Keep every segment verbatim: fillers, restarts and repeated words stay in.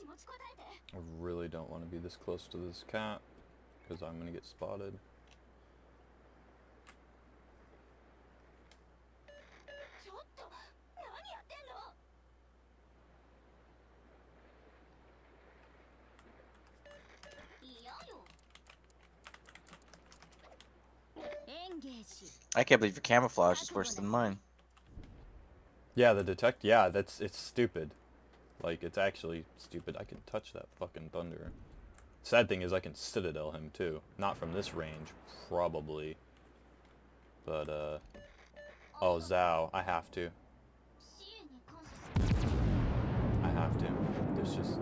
I really don't want to be this close to this cat, because I'm going to get spotted. I can't believe your camouflage is worse than mine. Yeah, the detect. Yeah, that's it's stupid. Like, it's actually stupid. I can touch that fucking thunder. Sad thing is I can citadel him too. Not from this range, probably. But, uh... oh, Zhao. I have to. I have to. There's just...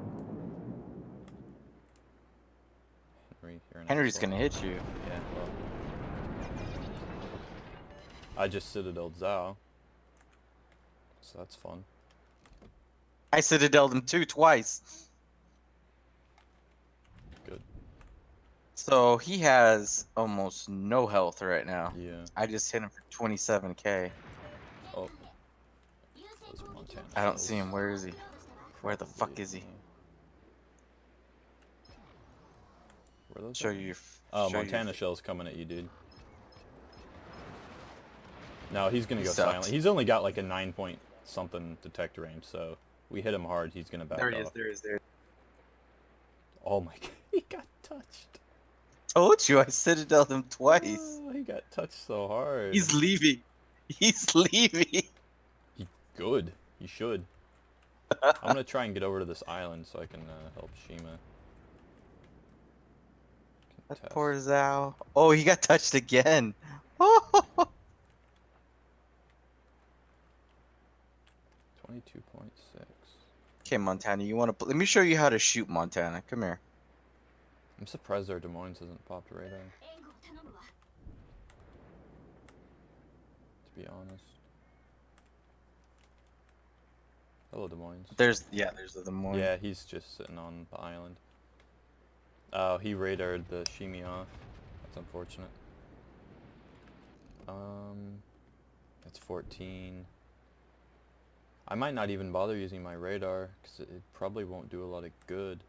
Henry, you're an Henry's asshole. gonna hit you. Yeah, well... I just citadeled Zhao. So that's fun. I citadeled him too, twice. Good. So he has almost no health right now. Yeah. I just hit him for twenty-seven K. Oh. Those Montana I don't shells. see him. Where is he? Where the fuck Probably is he? me. Where are those Show at? you. Your, Oh, show Montana your, shell's coming at you, dude. No, he's gonna He go sucks. silent. He's only got like a nine point something detect range, so we hit him hard, he's gonna back There he off. is. There he is. There. Oh my god, he got touched. Told you I citadeled him twice. Oh, he got touched so hard. He's leaving. He's leaving. He good. He should. I'm gonna try and get over to this island so I can uh, help Shima. That Contest. poor Zhao. Oh, he got touched again. Oh. twenty-two point six. Okay, Montana, you want to? Let me show you how to shoot Montana. Come here. I'm surprised our Des Moines hasn't popped radar. To be honest. Hello, Des Moines. There's yeah, there's the Des Moines. Yeah, he's just sitting on the island. Oh, he radared the Shimi off. That's unfortunate. Um, that's fourteen. I might not even bother using my radar, because it, it probably won't do a lot of good.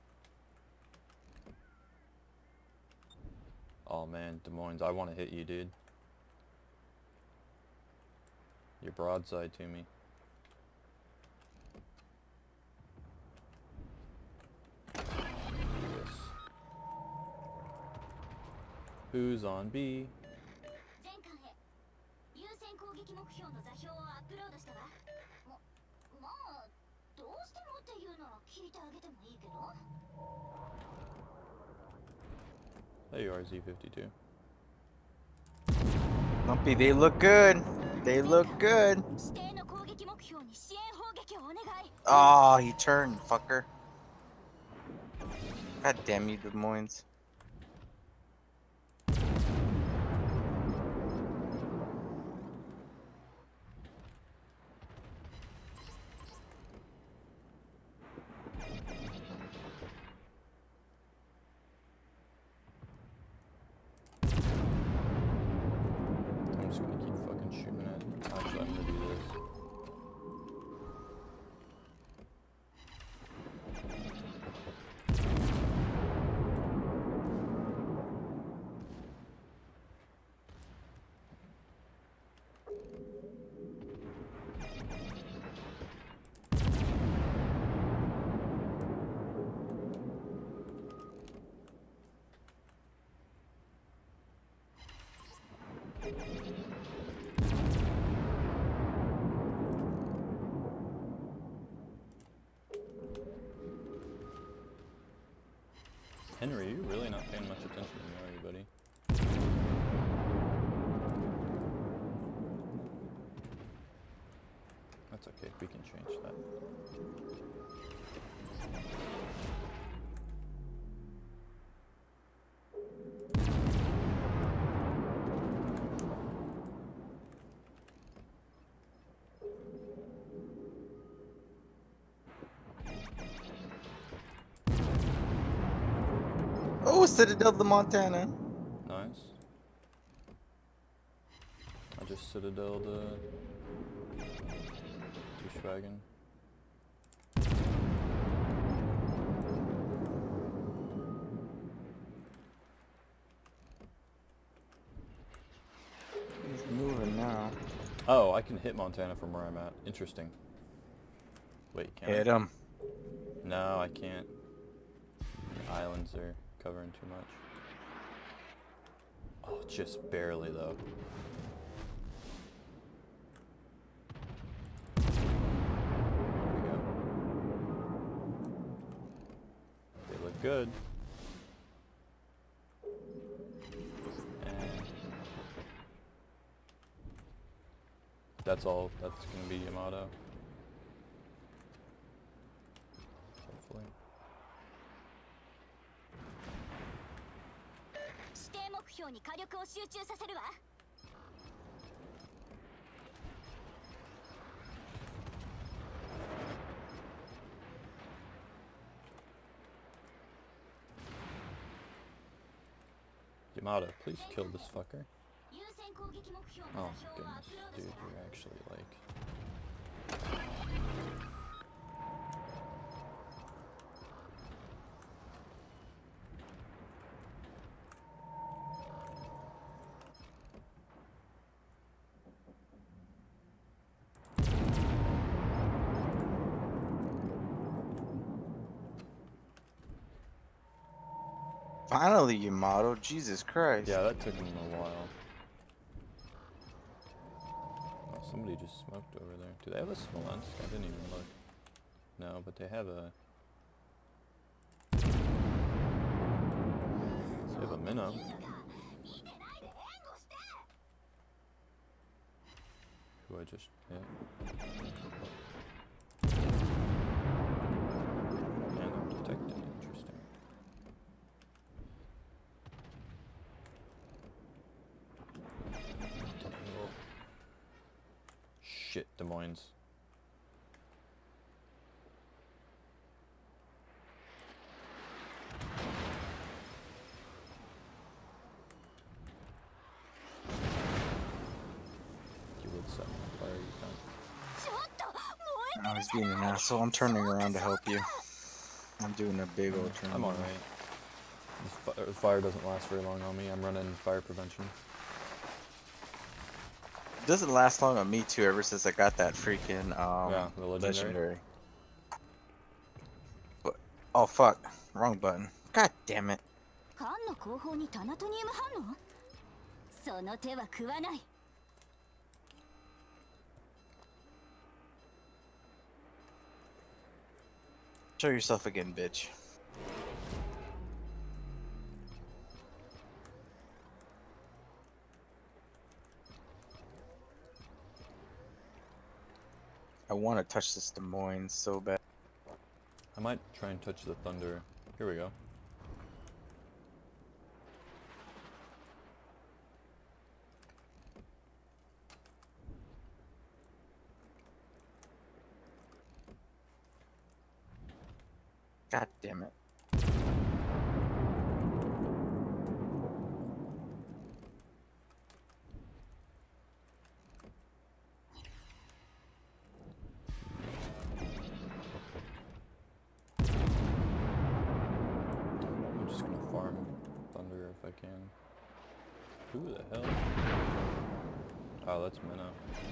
Oh man, Des Moines, I want to hit you, dude. You're broadside to me. Yes. Who's on B? There you are, Z fifty-two. Lumpy, they look good. They look good. Oh, he turned, fucker. God damn you, Des Moines. I'm just gonna keep fucking shooting it. Actually, I'm gonna do this. Henry, you're really not paying much attention to me, are you, buddy? That's okay, we can change that. Oh, Citadel the Montana. Nice. I just citadeled uh, Douchewagon. Oh, I can hit Montana from where I'm at. Interesting. Wait, can Hit I? him. No, I can't. The islands are covering too much. Oh, just barely though. There we go. They look good. And that's all. That's gonna be Yamato. Hopefully. 指定目標に火力を集中させるわ。 Yamato, please kill this fucker. 優先攻撃目標 Oh の my 座標をア goodness, ップロード dude, した。 you're actually like... Finally, Yamato. Jesus Christ. Yeah, that took him a while. Oh, somebody just smoked over there. Do they have a Smolensk? I didn't even look. No, but they have a... They have a Minnow. Who I just hit. And I'm detected. Interesting. Shit, Des Moines. You would set me on fire, you cunt. ちょっと燃え I was being an asshole. I'm turning around to help you. I'm doing a big old turn. I'm alright. The fi- the fire doesn't last very long on me. I'm running fire prevention. It doesn't last long on me too. Ever since I got that freaking um Yeah, the legendary. legendary. But oh fuck, wrong button. God damn it. 缶の後方にタナトニウム反応。その手は食わない。 Show yourself again, bitch. I want to touch this Des Moines so bad. I might try and touch the thunder. Here we go. God damn it. I'm just gonna farm thunder if I can. Who the hell? Oh, that's Minnow.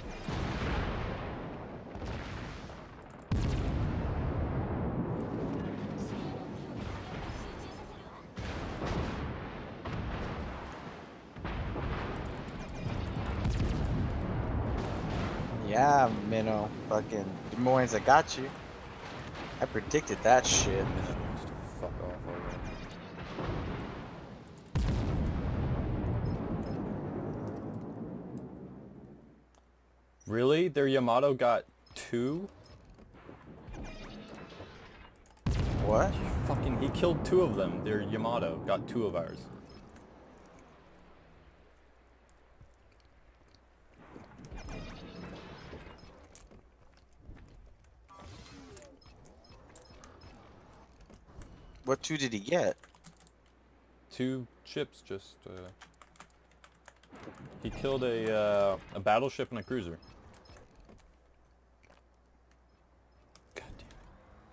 Yeah, Minnow. Fucking Des Moines, I got you. I predicted that shit. Minnow needs to fuck off already. Really? Their Yamato got two? What? Fucking, he killed two of them. Their Yamato got two of ours. What two did he get? Two ships just, uh... He killed a, uh, a battleship and a cruiser. God damn it.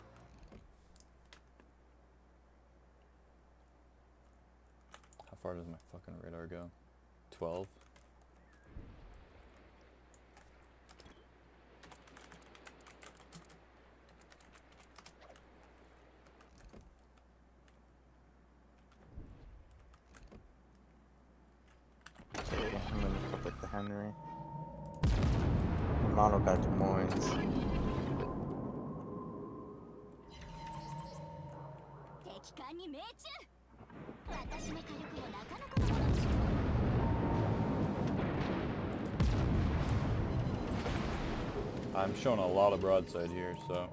How far does my fucking radar go? twelve? Henry. Yamato got Des Moines. 敵艦に命中。私の火力もなかなかのものでしょ。 I'm showing a lot of broadside here, so.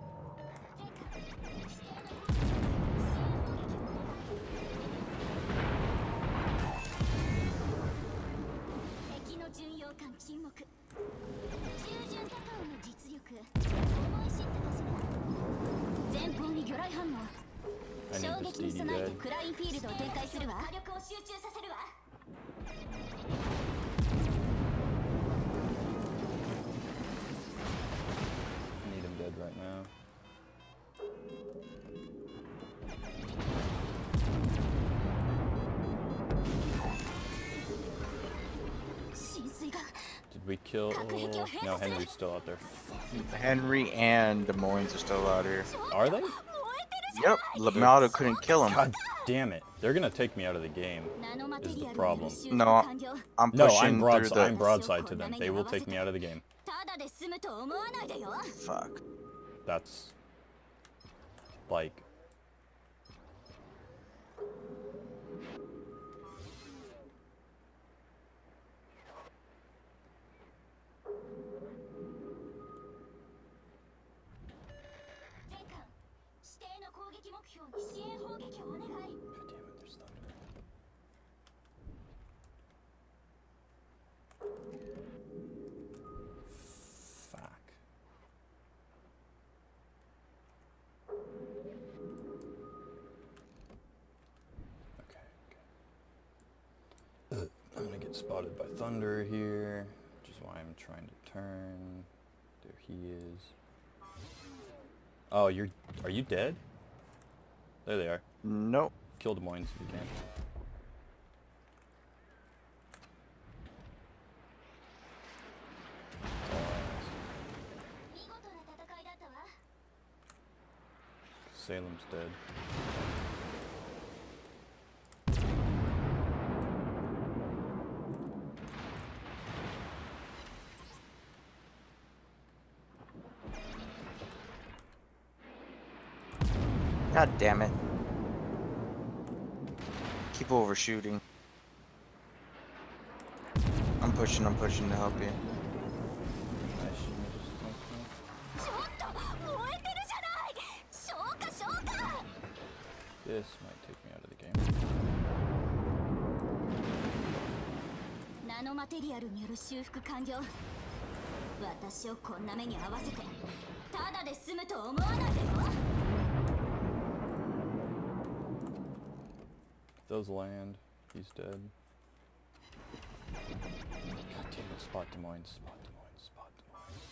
敵の巡洋艦沈黙。従順高尾の実力。思い知ったかしら。前方に魚雷反応。 I need 衝 this 撃に D D 備えて dead. クラインフィールドを展開するわ。火力を集中させるわ。 I need him dead right now. 浸水が。 Did we kill? No, Henry's still out there. Henry and Des Moines are still out here. Are they? Yep, Yamato couldn't kill him. God damn it! They're gonna take me out of the game. Is the problem? No, I'm No, pushing I'm through broadside. the. I'm broadside to them. They will take me out of the game. ただで済むと思わないでよ。 Fuck. That's like. God damn it, there's thunder. Fuck. Okay, okay. I'm gonna get spotted by thunder here, which is why I'm trying to turn. There he is. Oh, you're... Are you dead? There they are. Nope. Kill Des Moines if you can. That's all I ask. Salem's dead. God damn it. Keep overshooting. I'm pushing, I'm pushing to help you. This might take me out of the game. ナノマテリアルによる修復完了。私をこんな目に遭わせてただで済むと思わないでよ。 Those land. He's dead. God damn it, spot Des Moines, spot Des Moines, spot Des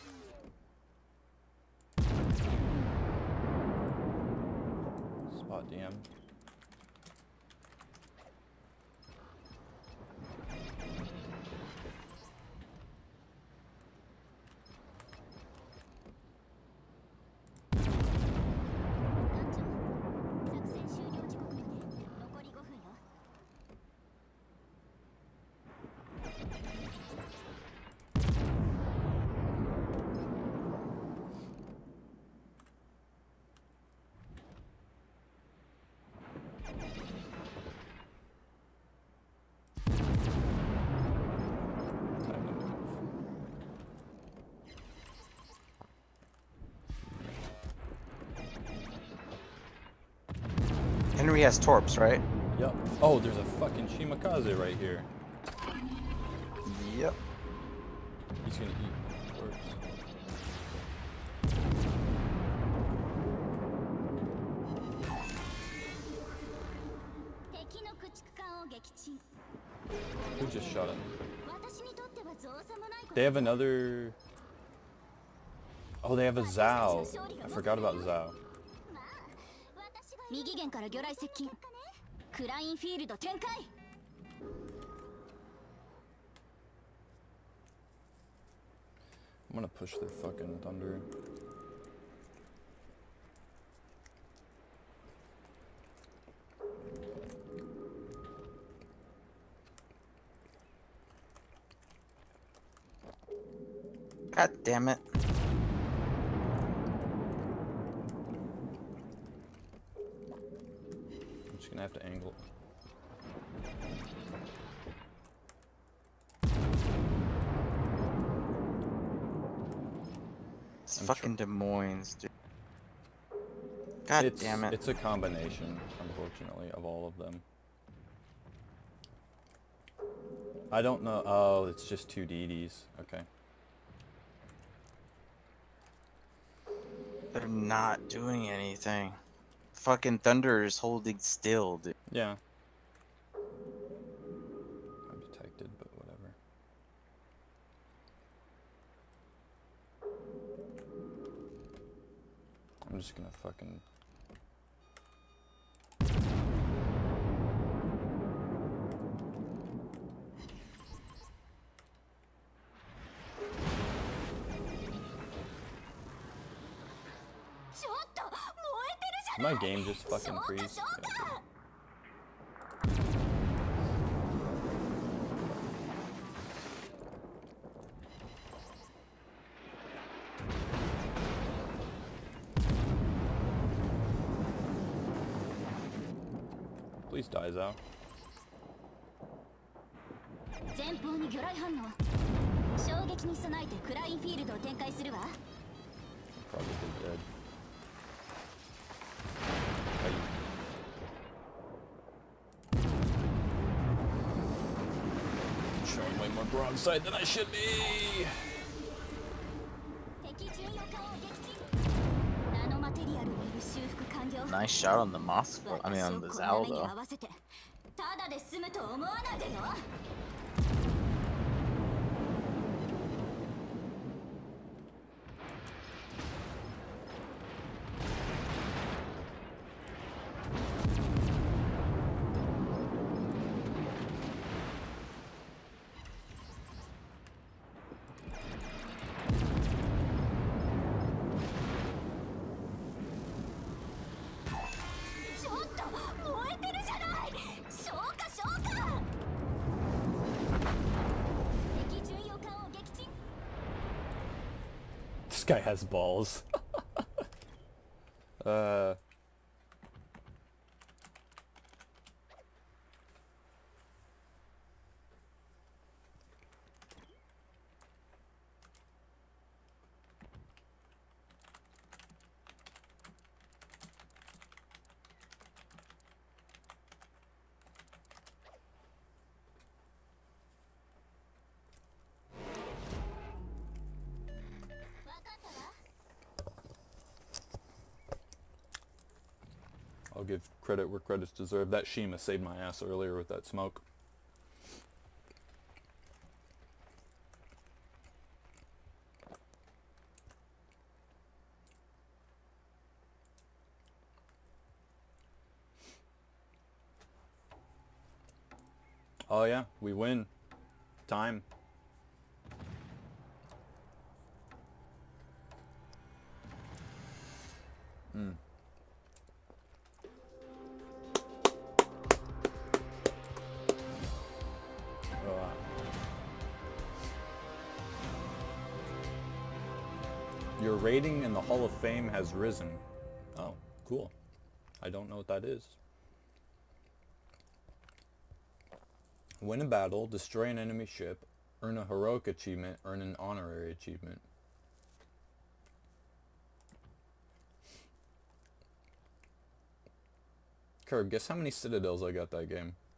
Moines. Spot D M. Henry has torps, right? Yep. Oh, there's a fucking Shimakaze right here. Yep. He's gonna eat torps. Who just shot him? They have another... Oh, they have a Zhao. I forgot about Zhao. 右舷から魚雷接近。クラインフィールド展開。 I'm gonna push their fucking thunder. God damn it. I'm just gonna have to angle. It's I'm fucking Des Moines, dude. God it's, damn it. It's a combination, unfortunately, of all of them. I don't know. Oh, it's just two D Ds. Okay. They're not doing anything. Fucking Thunder is holding still, dude. Yeah. I'm detected, but whatever. I'm just gonna fucking... Did my game just fucking freeze? Yeah, it did. Please die, Zao. 前方に魚雷反応。衝撃に備えてクラインフィールドを展開するわ。 Probably dead. I'm showing way more broadside than I should be. 敵巡洋艦を撃沈。ナノマテリアルによる修復完了。 Nice shot on the Moss. I mean, on the Zao, though. ただで済むと思わないでよ。 This guy has balls. uh... I'll give credit where credit's deserved. That Shima saved my ass earlier with that smoke. Oh yeah, we win. Time. Hmm. Your rating in the Hall of Fame has risen. Oh, cool. I don't know what that is. Win a battle, destroy an enemy ship, earn a heroic achievement, earn an honorary achievement. Curb, guess how many citadels I got that game?